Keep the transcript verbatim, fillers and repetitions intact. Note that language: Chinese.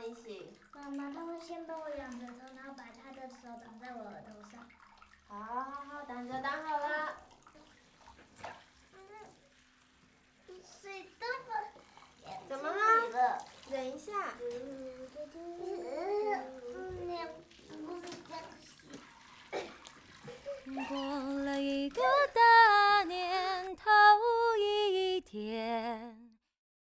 一起。 妈妈，他会先帮我仰着头，然后把他的手挡在我额头上。 好，好，好，挡着，挡好了。 水都把怎么了？忍一下。